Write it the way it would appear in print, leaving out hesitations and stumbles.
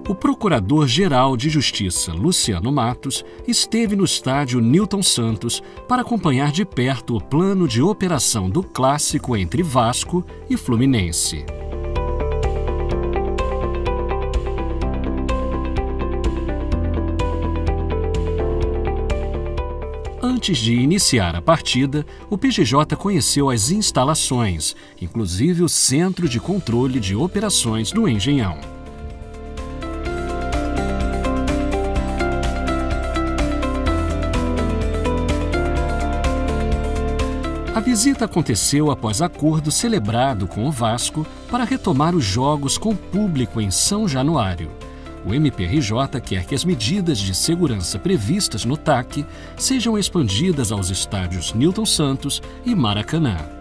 O Procurador-Geral de Justiça, Luciano Matos, esteve no estádio Newton Santos para acompanhar de perto o plano de operação do clássico entre Vasco e Fluminense. Antes de iniciar a partida, o PGJ conheceu as instalações, inclusive o Centro de Controle de Operações do Engenhão. A visita aconteceu após acordo celebrado com o Vasco para retomar os jogos com público em São Januário. O MPRJ quer que as medidas de segurança previstas no TAC sejam expandidas aos estádios Newton Santos e Maracanã.